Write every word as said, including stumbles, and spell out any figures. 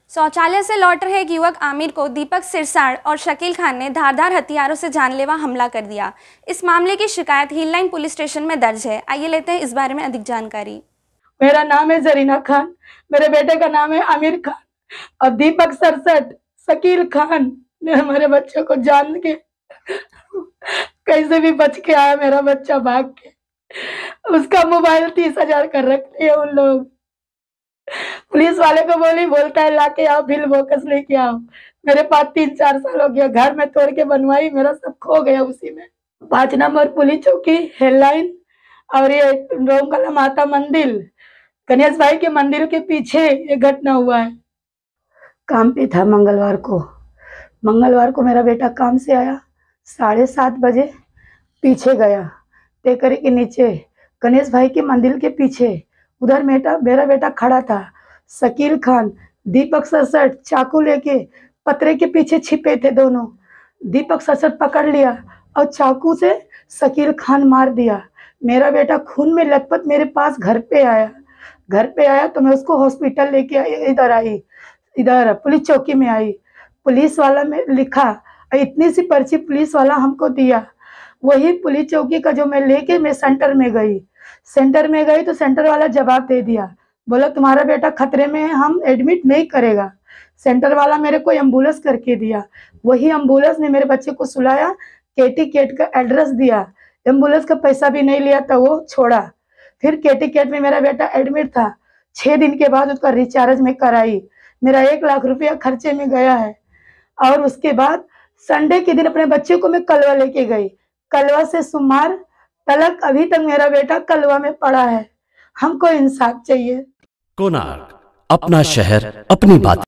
शौचालय से लौट रहे एक युवक आमिर को दीपक सिरसाड़ और शकील खान ने धारदार हथियारों से जानलेवा हमला कर दिया। इस मामले की शिकायत हिल लाइन पुलिस स्टेशन में दर्ज है। आइए लेते हैं इस बारे में अधिक जानकारी। मेरा नाम है जरीना खान, मेरे बेटे का नाम है आमिर खान और दीपक सरसठ शकील खान ने हमारे बच्चे को जान के कैसे भी बच के आया। मेरा बच्चा भाग के, उसका मोबाइल तीस हजार कर रखते हैं उन लोग। पुलिस वाले को बोली, बोलता है लाके आओ, बिल बोकस लेके आओ। मेरे पास तीन चार साल हो गया, घर में तोड़ के बनवाई, मेरा सब खो गया उसी में। पांच नंबर पुलिस चौकी हेडलाइन और ये रोमकला माता मंदिर, गणेश भाई के मंदिर के पीछे ये घटना हुआ है। काम पे था मंगलवार को मंगलवार को मेरा बेटा काम से आया, साढ़े सात बजे पीछे गया टेकरी के नीचे गणेश भाई के मंदिर के पीछे। उधर मेरा मेरा बेटा खड़ा था। शकील खान, दीपक सरसठ चाकू लेके पतरे के पीछे छिपे थे दोनों। दीपक सरसठ पकड़ लिया और चाकू से शकील खान मार दिया। मेरा बेटा खून में लथपथ मेरे पास घर पे आया घर पे आया तो मैं उसको हॉस्पिटल लेके आई। इधर आई इधर पुलिस चौकी में आई। पुलिस वाला में लिखा, इतनी सी पर्ची पुलिस वाला हमको दिया। वही पुलिस चौकी का जो मैं लेके मैं सेंटर में गई सेंटर में गई तो सेंटर वाला जवाब दे दिया, बोला तुम्हारा बेटा खतरे में है, हम एडमिट नहीं करेगा। सेंटर वाला मेरे को एम्बुलेंस करके दिया। वही एम्बुलेंस ने मेरे बच्चे को सुलाया, केटी केट का एड्रेस दिया, एम्बुलेंस का पैसा भी नहीं लिया था, वो छोड़ा। फिर केटी केट में मेरा बेटा एडमिट था। छः दिन के बाद उसका रिचार्ज में कराई। मेरा एक लाख रुपया खर्चे में गया है। और उसके बाद संडे के दिन अपने बच्चे को मैं कलवा लेके गई। कलवा से सोमवार तलक अभी तक मेरा बेटा कलवा में पड़ा है। हमको इंसाफ चाहिए। कोणार्क, अपना शहर अपनी बात।